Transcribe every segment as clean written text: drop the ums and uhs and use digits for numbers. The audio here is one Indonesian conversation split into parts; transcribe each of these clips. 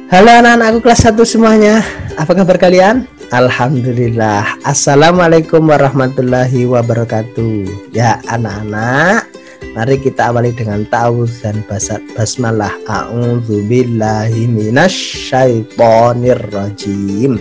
Halo anak-anakku kelas 1 semuanya. Apa kabar kalian? Alhamdulillah. Assalamualaikum warahmatullahi wabarakatuh. Ya anak-anak, mari kita awali dengan ta'awudz dan basmalah. A'udzubillahi minasyaitonirrajim.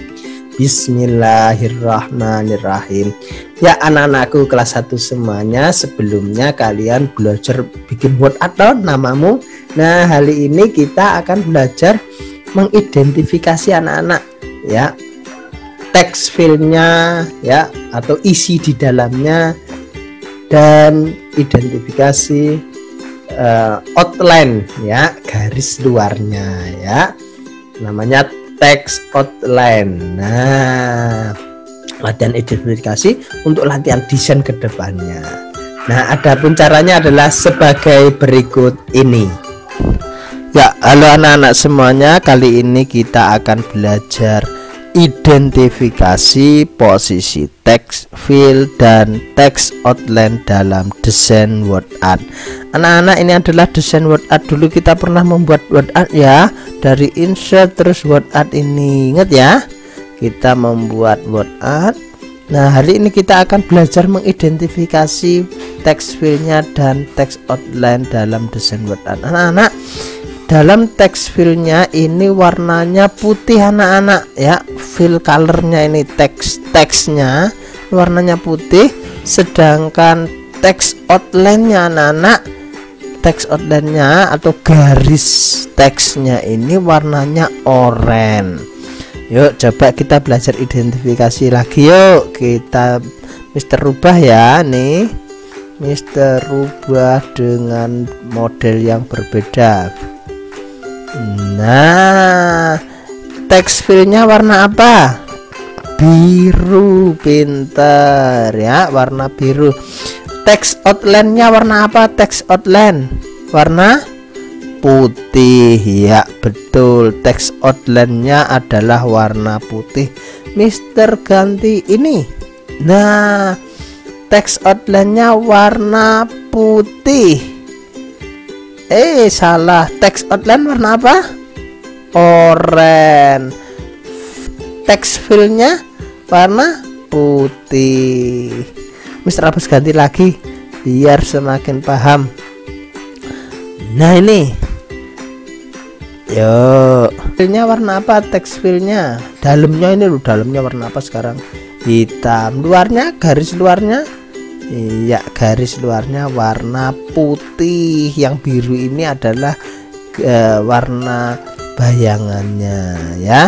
Bismillahirrahmanirrahim. Ya anak-anakku kelas 1 semuanya, sebelumnya kalian belajar bikin word atau namamu. Nah, hari ini kita akan belajar mengidentifikasi anak-anak ya, teks filenya ya, atau isi di dalamnya, dan identifikasi outline ya, garis luarnya ya, namanya teks outline. Nah, latihan identifikasi untuk latihan desain ke depannya. Nah, adapun caranya adalah sebagai berikut ini. Ya, halo anak-anak semuanya. Kali ini kita akan belajar identifikasi posisi teks fill dan teks outline dalam desain word art. Anak-anak, ini adalah desain word art. Dulu kita pernah membuat word art ya, dari insert terus word art ini. Ingat ya, kita membuat word art. Nah, hari ini kita akan belajar mengidentifikasi teks fillnya dan teks outline dalam desain word art. Anak-anak, dalam teks fillnya ini warnanya putih anak-anak ya, fill colornya ini teksnya warnanya putih, sedangkan teks outline-nya anak-anak, teks outline-nya atau garis teksnya ini warnanya oranye. Yuk coba kita belajar identifikasi lagi. Yuk kita Mister rubah ya, nih Mister rubah dengan model yang berbeda. Nah, teks fillnya warna apa? Biru, pinter ya, warna biru. Teks outline-nya warna apa? Teks outline warna putih ya, betul, teks outline-nya adalah warna putih. Mister ganti ini. Nah, teks outline-nya warna putih. Salah, teks outline warna apa? Oranye. Teks fill-nya warna putih. Mister Abbas ganti lagi biar semakin paham. Nah, ini yuk, fillnya warna apa? Teks fillnya dalamnya ini loh, dalamnya warna apa sekarang? Hitam. Luarnya, garis luarnya, iya, garis luarnya warna putih. Yang biru ini adalah warna bayangannya ya.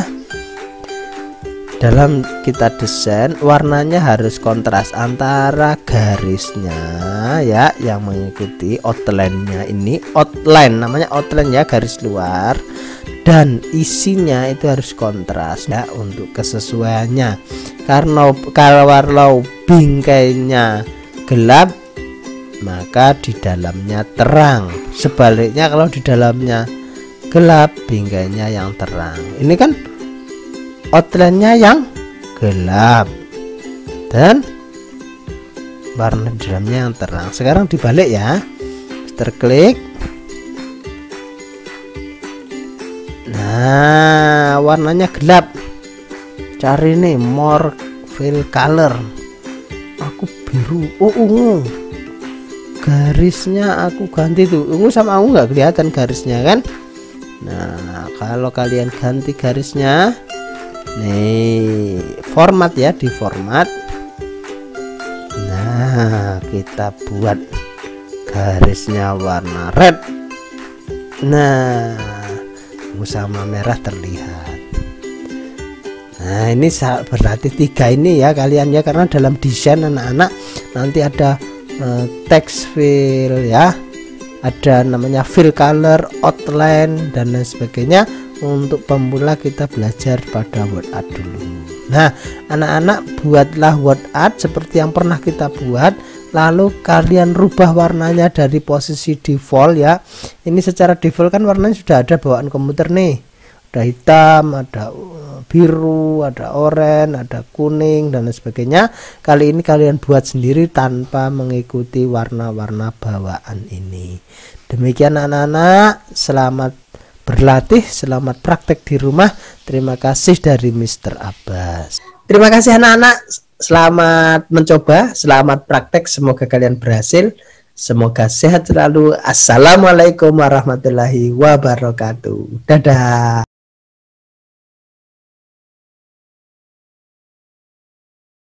Dalam kita desain, warnanya harus kontras antara garisnya ya, yang mengikuti outline-nya ini, outline namanya outline ya, garis luar, dan isinya itu harus kontras ya untuk kesesuaiannya. Karena kalau bingkainya gelap maka di dalamnya terang, sebaliknya kalau di dalamnya gelap bingkainya yang terang. Ini kan outline-nya yang gelap dan warna di dalamnya yang terang. Sekarang dibalik ya, terklik. Nah, warnanya gelap, cari nih more fill color. Aku biru, ungu, garisnya aku ganti tuh, ungu sama ungu nggak kelihatan garisnya kan. Nah, kalau kalian ganti garisnya, nih format ya, di format. Nah, kita buat garisnya warna red. Nah, ungu sama merah terlihat. Nah, ini berarti 3 ini ya kalian ya, karena dalam desain anak-anak nanti ada teks fill ya, ada namanya fill color, outline, dan lain sebagainya. Untuk pemula kita belajar pada word art dulu. Nah, anak-anak buatlah word art seperti yang pernah kita buat, lalu kalian rubah warnanya dari posisi default ya. Ini secara default kan warnanya sudah ada bawaan komputer nih, ada hitam, ada biru, ada oranye, ada kuning, dan lain sebagainya. Kali ini kalian buat sendiri tanpa mengikuti warna-warna bawaan ini. Demikian anak-anak, selamat berlatih, selamat praktek di rumah. Terima kasih dari Mr. Abbas. Terima kasih anak-anak, selamat mencoba, selamat praktek, semoga kalian berhasil, semoga sehat selalu. Assalamualaikum warahmatullahi wabarakatuh. Dadah.